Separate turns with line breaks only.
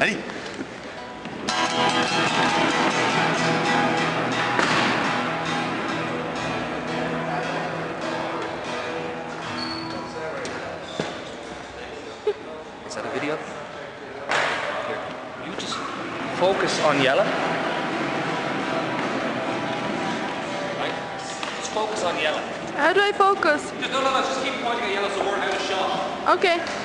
Ready?
Is that a video? Here. You just focus on yellow. Right? Just focus on yellow.
How do I focus?
No, just keep pointing at yellow so we're out of shot.
Okay.